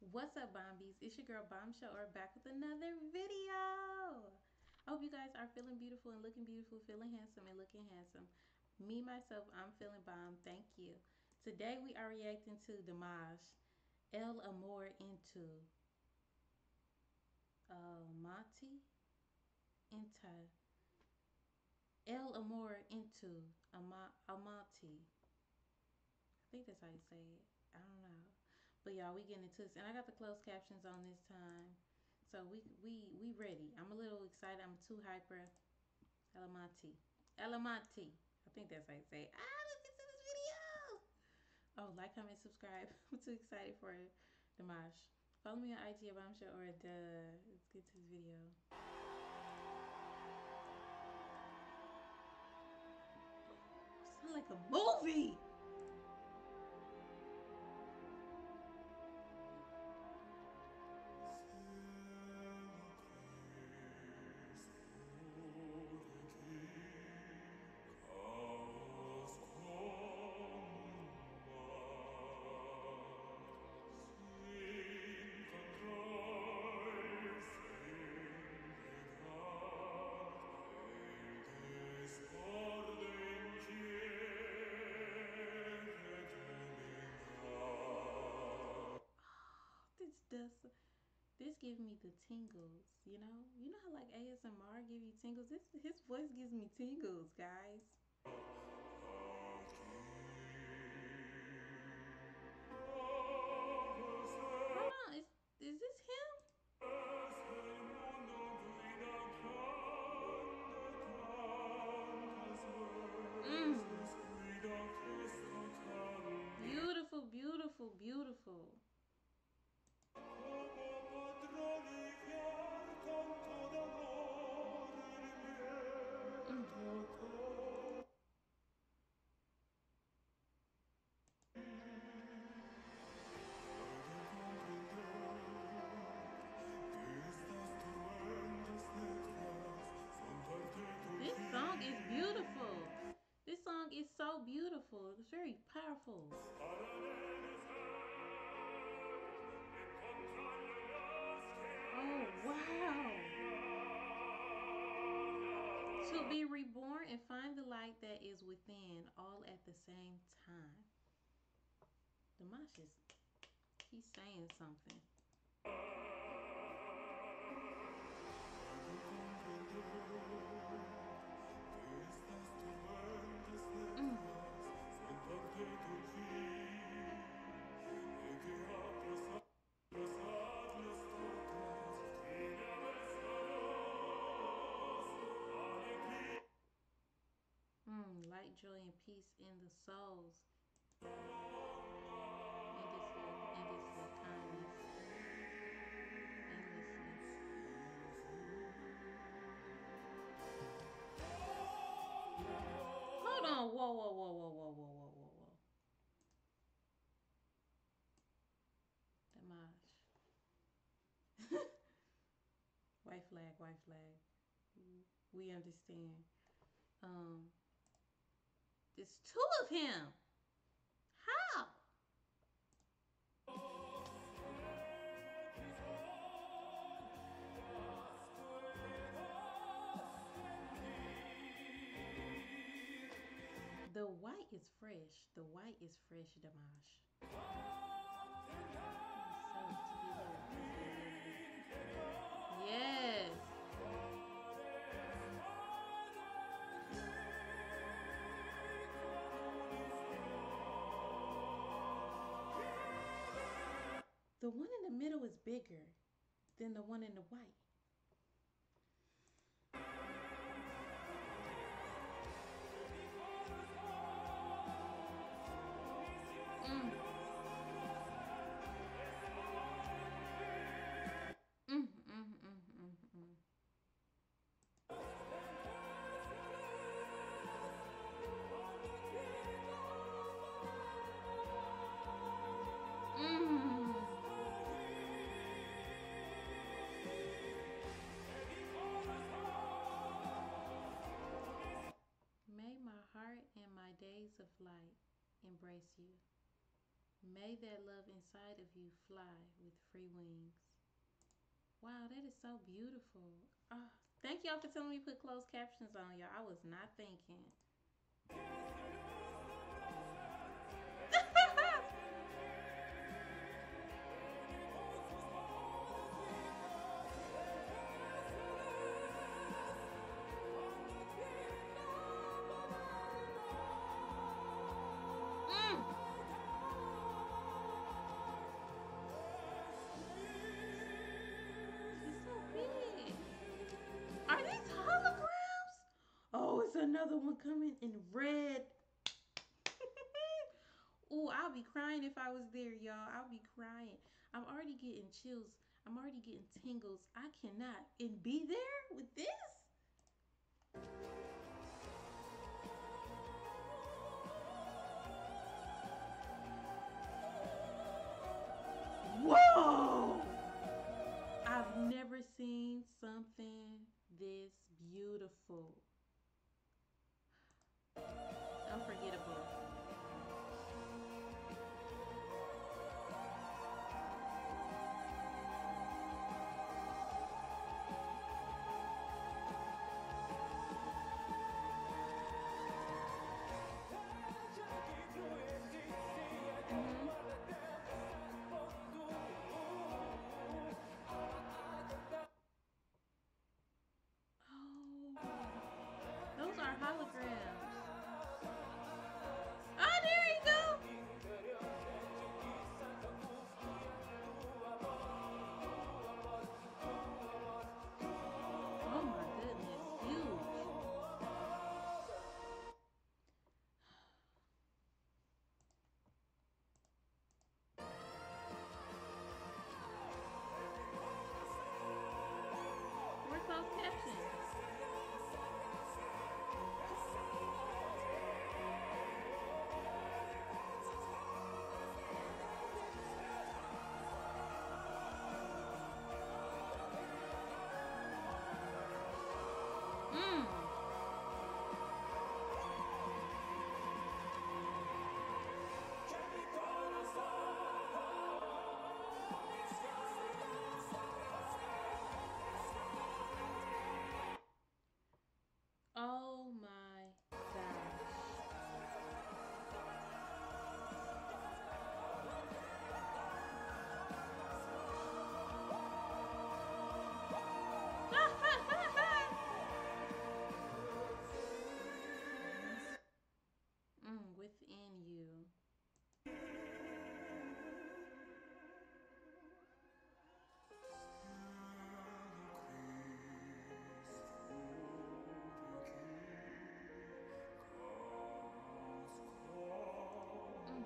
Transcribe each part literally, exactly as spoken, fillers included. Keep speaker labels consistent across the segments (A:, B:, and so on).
A: What's up, Bombies? It's your girl Bombshell, or back with another video. I hope you guys are feeling beautiful and looking beautiful, feeling handsome and looking handsome. Me, myself, I'm feeling bomb. Thank you. Today we are reacting to Dimash, El Amor into uh, Monty, into El Amor into Ama- Amonte. I think that's how you say it. I don't know. But y'all, we getting into this, and I got the closed captions on this time, so we we we ready. I'm a little excited. I'm too hyper. Elamonte, Elamonte. I think that's how you say it. Ah, let's get to this video. Oh, like, comment, subscribe. I'm too excited for it. Dimash. Follow me on I G at Bombshell or the. Let's get to this video. Sound like a movie. This does. This gives me the tingles, you know? You know how like A S M R give you tingles? This his voice gives me tingles, guys. Hold on, is is this him? Mm. Beautiful, beautiful, beautiful. This song is beautiful. This song is so beautiful. It's very powerful. Oh, wow. To be reborn and find the light that is within all at the same time. Dimash is, he's saying something. Mm, light, joy, and peace in the souls. And this little, and this little kindness. Hold on. Whoa, whoa, whoa, whoa, whoa, whoa, whoa, whoa, whoa. Dimash. White flag, white flag. We understand. Um, there's two of him. How? The white is fresh. The white is fresh, Dimash. Yes. The one in the middle is bigger than the one in the white. Mm. Mm, mm, mm, mm, mm. Mm. May my heart and my days of light embrace you. May that love inside of you fly with Free Wings. Wow, that is so beautiful. Oh, thank y'all for telling me to put closed captions on, y'all. I was not thinking. Mm, he's so big. Are these holograms? Oh, it's another one coming in red. Ooh, I'll be crying if I was there, y'all. I'll be crying. I'm already getting chills. I'm already getting tingles. I cannot and be there with this. Whoa! I've never seen something this beautiful. Unforgettable. Mm-hmm. Oh, those are holograms. Oh, there you go. Oh my goodness, huge. Where's those captions? Mm. Oh my gosh. Mm, within you. Mm.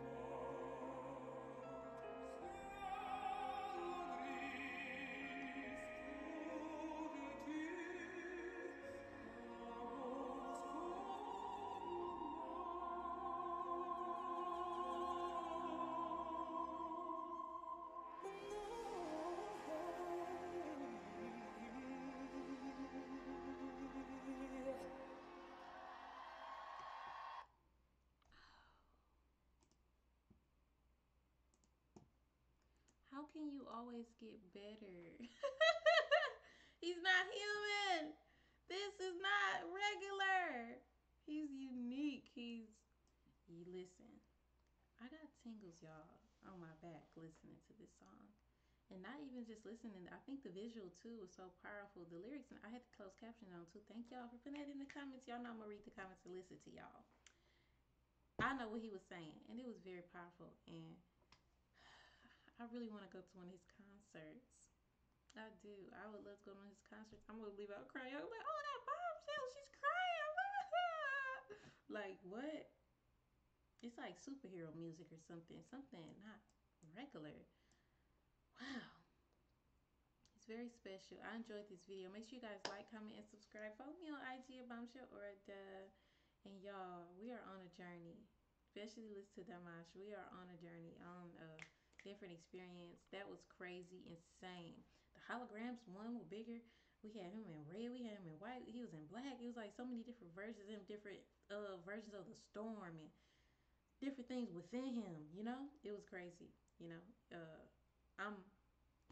A: How can you always get better? He's not human. This is not regular. He's unique. He's. You listen. I got tingles, y'all, on my back listening to this song. And not even just listening. I think the visual too was so powerful. The lyrics, and I had the closed caption on too. Thank y'all for putting that in the comments. Y'all know I'm gonna read the comments and listen to y'all. I know what he was saying, and it was very powerful. And I really want to go to one of his concerts. I do. I would love to go to one of his concerts. I'm gonna leave out crying. I'm like, oh, that bombshell, she's crying. Like what? It's like superhero music or something. Something not regular. Wow. It's very special. I enjoyed this video. Make sure you guys like, comment, and subscribe. Follow me on I G at Bombshell or Duh. And y'all, we are on a journey. Especially listen to Damash. We are on a journey, on a different experience. That was crazy, insane. The holograms, one were bigger. We had him in red. We had him in white. He was in black. It was like so many different versions of him, different uh, versions of the storm and different things within him. You know, it was crazy. You know, uh, I'm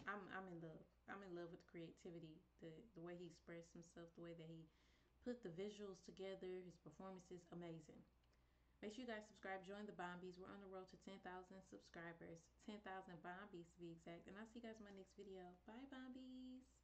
A: I'm I'm in love. I'm in love with the creativity, the the way he expressed himself, the way that he put the visuals together. His performance is amazing. Make sure you guys subscribe. Join the Bombies. We're on the road to ten thousand subscribers, ten thousand Bombies to be exact. And I'll see you guys in my next video. Bye, Bombies.